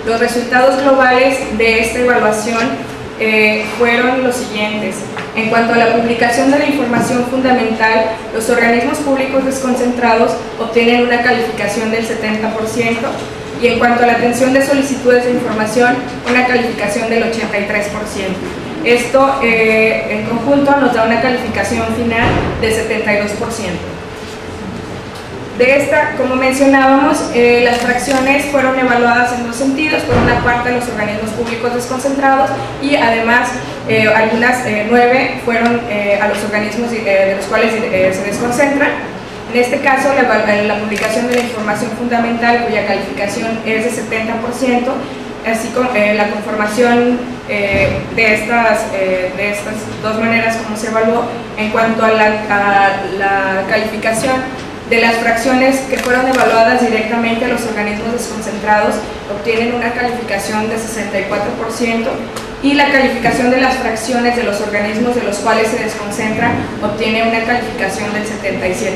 Los resultados globales de esta evaluación fueron los siguientes. En cuanto a la publicación de la información fundamental, los organismos públicos desconcentrados obtienen una calificación del 70%, y en cuanto a la atención de solicitudes de información, una calificación del 83%. Esto en conjunto nos da una calificación final del 72%. De esta, como mencionábamos, las fracciones fueron evaluadas en dos sentidos: por una parte los organismos públicos desconcentrados, y además algunas 9 fueron a los organismos de los cuales se desconcentran. En este caso, la publicación de la información fundamental, cuya calificación es de 70%, así como la conformación de estas dos maneras como se evaluó. En cuanto a la calificación de las fracciones que fueron evaluadas directamente a los organismos desconcentrados, obtienen una calificación de 64%, y la calificación de las fracciones de los organismos de los cuales se desconcentra obtiene una calificación del 77%.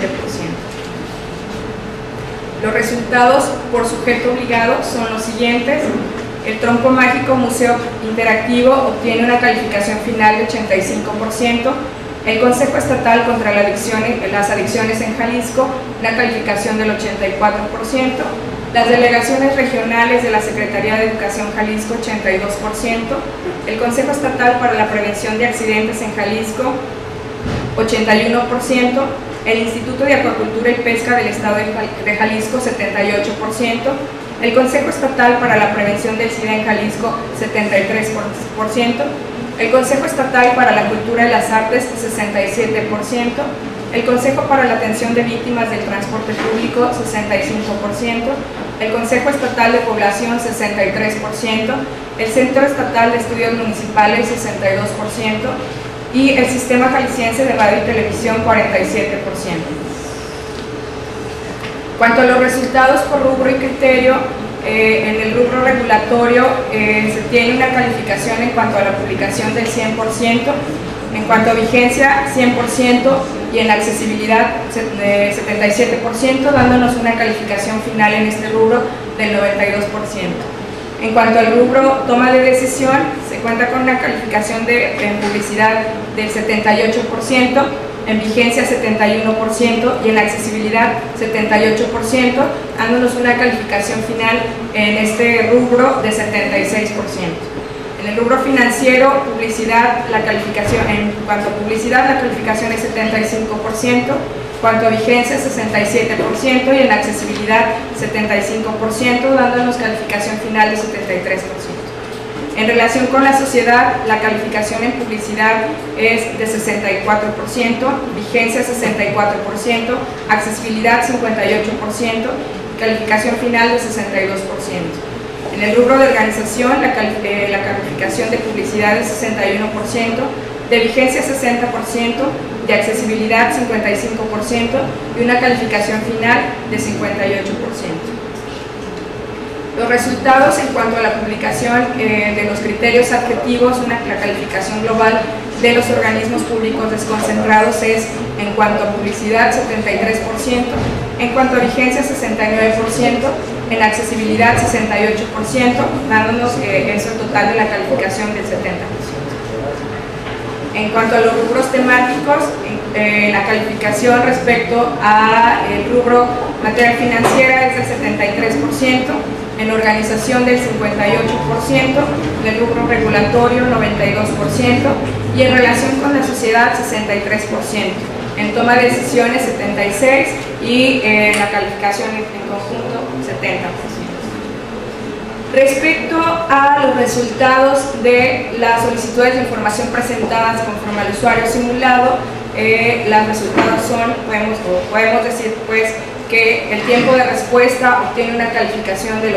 Los resultados por sujeto obligado son los siguientes. El Tronco Mágico Museo Interactivo obtiene una calificación final de 85%. El Consejo Estatal contra las Adicciones en Jalisco, una calificación del 84%. Las delegaciones regionales de la Secretaría de Educación Jalisco, 82%. El Consejo Estatal para la Prevención de Accidentes en Jalisco, 81%. El Instituto de Acuacultura y Pesca del Estado de Jalisco, 78%. El Consejo Estatal para la Prevención del SIDA en Jalisco, 73%. El Consejo Estatal para la Cultura y las Artes, 67%. El Consejo para la Atención de Víctimas del Transporte Público, 65%. El Consejo Estatal de Población, 63%. El Centro Estatal de Estudios Municipales, 62%. Y el Sistema Jalisciense de Radio y Televisión, 47%. Cuanto a los resultados por rubro y criterio, en el rubro regulatorio se tiene una calificación en cuanto a la publicación del 100%, en cuanto a vigencia 100%, y en accesibilidad de 77%, dándonos una calificación final en este rubro del 92%. En cuanto al rubro toma de decisión, se cuenta con una calificación en publicidad del 78%, en vigencia 71% y en accesibilidad 78%, dándonos una calificación final en este rubro de 76%. En el rubro financiero, publicidad, en cuanto a publicidad, la calificación es 75%, en cuanto a vigencia 67% y en accesibilidad 75%, dándonos calificación final de 73%. En relación con la sociedad, la calificación en publicidad es de 64%, vigencia 64%, accesibilidad 58%, calificación final de 62%. En el rubro de organización, la calificación de publicidad es 61%, de vigencia 60%, de accesibilidad 55% y una calificación final de 58%. Los resultados en cuanto a la publicación de los criterios adjetivos, la calificación global de los organismos públicos desconcentrados es, en cuanto a publicidad, 73%, en cuanto a vigencia 69%, en accesibilidad 68%, dándonos eso total de la calificación del 70%. En cuanto a los rubros temáticos, la calificación respecto al rubro material financiera es del 73%, en organización del 58%, del rubro regulatorio 92% y en relación con la sociedad 63%, en toma de decisiones 76% y la calificación en conjunto 70%. Respecto a los resultados de las solicitudes de información presentadas conforme al usuario simulado, los resultados son, podemos decir pues, que el tiempo de respuesta obtiene una calificación del 86%.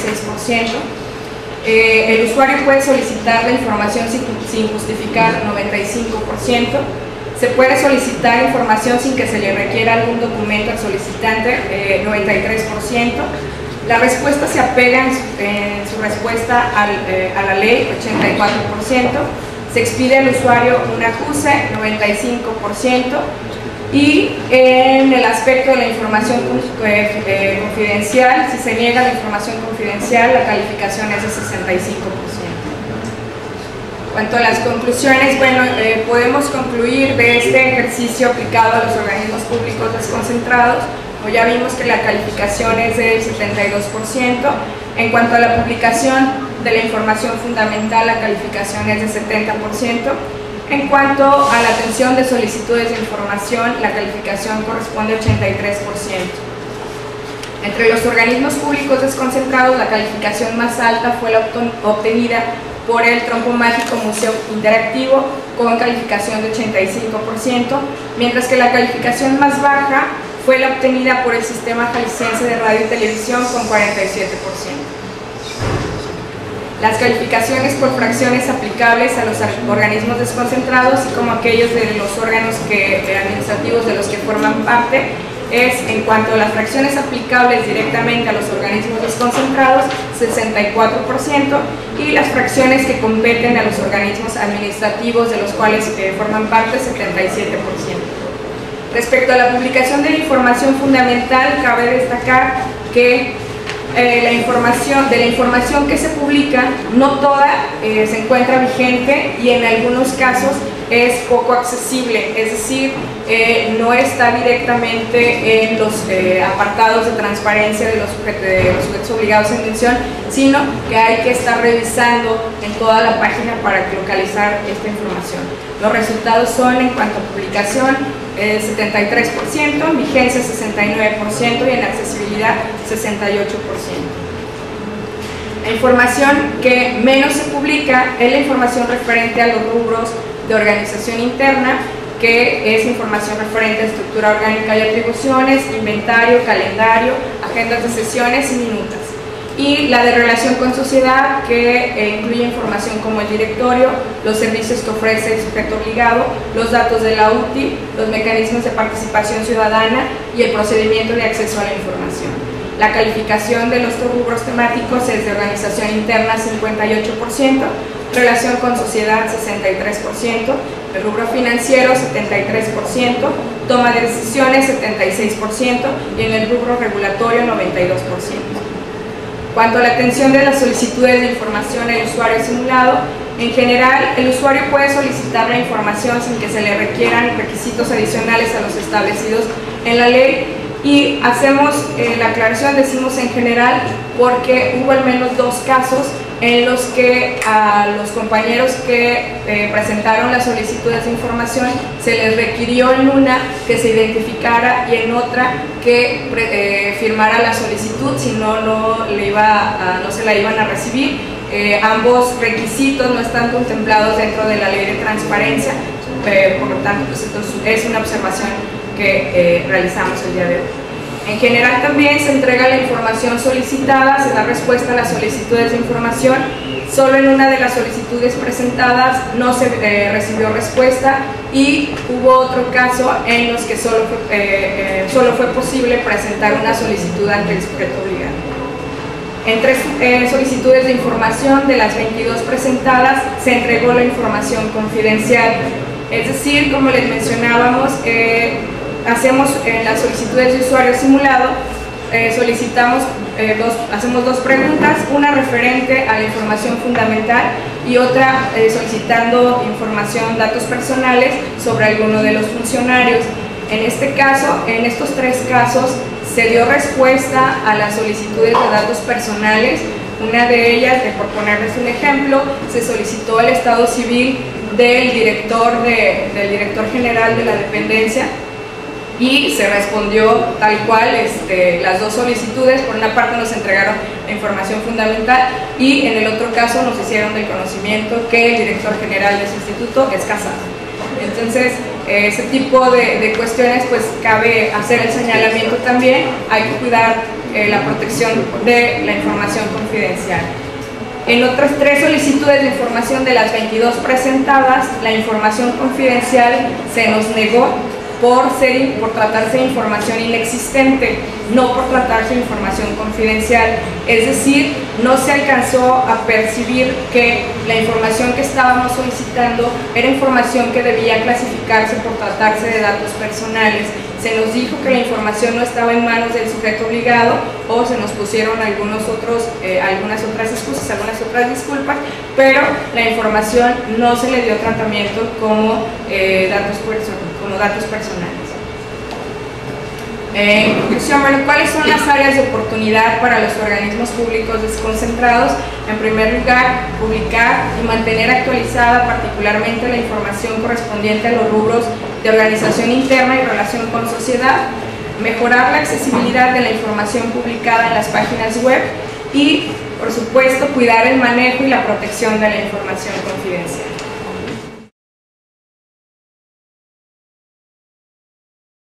El usuario puede solicitar la información sin justificar 95%. Se puede solicitar información sin que se le requiera algún documento al solicitante, 93%. La respuesta se apega en su respuesta a la ley, 84%. Se expide al usuario un acuse, 95%. Y en el aspecto de la información confidencial, si se niega la información confidencial, la calificación es de 65%. En cuanto a las conclusiones, bueno, podemos concluir de este ejercicio aplicado a los organismos públicos desconcentrados. Como ya vimos que la calificación es del 72%. En cuanto a la publicación de la información fundamental, la calificación es de 70%. En cuanto a la atención de solicitudes de información, la calificación corresponde a 83%. Entre los organismos públicos desconcentrados, la calificación más alta fue la obtenida por el Trompo Mágico Museo Interactivo, con calificación de 85%, mientras que la calificación más baja fue la obtenida por el Sistema Jalisciense de Radio y Televisión, con 47%. Las calificaciones por fracciones aplicables a los organismos desconcentrados, así como aquellos de los órganos administrativos de los que forman parte, es, en cuanto a las fracciones aplicables directamente a los organismos desconcentrados, 64%, y las fracciones que competen a los organismos administrativos de los cuales forman parte, 77%. Respecto a la publicación de la información fundamental, cabe destacar que de la información que se publica, no toda se encuentra vigente y en algunos casos es poco accesible, es decir, no está directamente en los apartados de transparencia de los sujetos obligados en mención, sino que hay que estar revisando en toda la página para localizar esta información. Los resultados son, en cuanto a publicación, 73%, en vigencia 69% y en accesibilidad 68%. La información que menos se publica es la información referente a los rubros de organización interna, que es información referente a estructura orgánica y atribuciones, inventario, calendario, agendas de sesiones y minutas. Y la de relación con sociedad, que incluye información como el directorio, los servicios que ofrece el sujeto obligado, los datos de la UTI, los mecanismos de participación ciudadana y el procedimiento de acceso a la información. La calificación de los rubros temáticos es de organización interna 58%, relación con sociedad 63%, el rubro financiero 73%, toma de decisiones 76% y en el rubro regulatorio 92%. Cuanto a la atención de las solicitudes de información al usuario simulado, en general el usuario puede solicitar la información sin que se le requieran requisitos adicionales a los establecidos en la ley, y hacemos la aclaración, decimos en general, porque hubo al menos 2 casos en los que a los compañeros que presentaron las solicitudes de información se les requirió en una que se identificara y en otra que firmara la solicitud, si no, no se la iban a recibir. Ambos requisitos no están contemplados dentro de la ley de transparencia, por lo tanto pues, es una observación que realizamos el día de hoy. En general también se entrega la información solicitada, se da respuesta a las solicitudes de información. Solo en una de las solicitudes presentadas no se recibió respuesta y hubo otro caso en los que solo fue posible presentar una solicitud ante el sujeto obligado. En 3 solicitudes de información de las 22 presentadas se entregó la información confidencial. Es decir, como les mencionábamos, hacemos en las solicitudes de usuario simulado, hacemos 2 preguntas, una referente a la información fundamental y otra solicitando información, datos personales sobre alguno de los funcionarios. En este caso, en estos 3 casos, se dio respuesta a las solicitudes de datos personales. Una de ellas, por ponerles un ejemplo, se solicitó el estado civil del director general de la dependencia y se respondió tal cual las 2 solicitudes. Por una parte nos entregaron la información fundamental y en el otro caso nos hicieron del conocimiento que el director general de ese instituto es casado. Entonces, ese tipo de cuestiones, pues cabe hacer el señalamiento también, hay que cuidar la protección de la información confidencial. En otras 3 solicitudes de información de las 22 presentadas, la información confidencial se nos negó por tratarse de información inexistente, no por tratarse de información confidencial. Es decir, no se alcanzó a percibir que la información que estábamos solicitando era información que debía clasificarse por tratarse de datos personales. Se nos dijo que la información no estaba en manos del sujeto obligado, o se nos pusieron algunas otras excusas, algunas otras disculpas, pero la información no se le dio tratamiento como datos personales. En conclusión, bueno, ¿cuáles son las áreas de oportunidad para los organismos públicos desconcentrados? En primer lugar, publicar y mantener actualizada particularmente la información correspondiente a los rubros de organización interna y relación con sociedad, mejorar la accesibilidad de la información publicada en las páginas web y, por supuesto, cuidar el manejo y la protección de la información confidencial.